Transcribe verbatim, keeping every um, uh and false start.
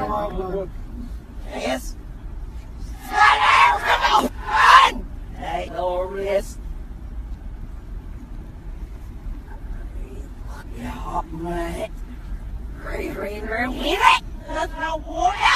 Yes. Hey, glorious. Yeah, mate. Green, green, green. That's no water.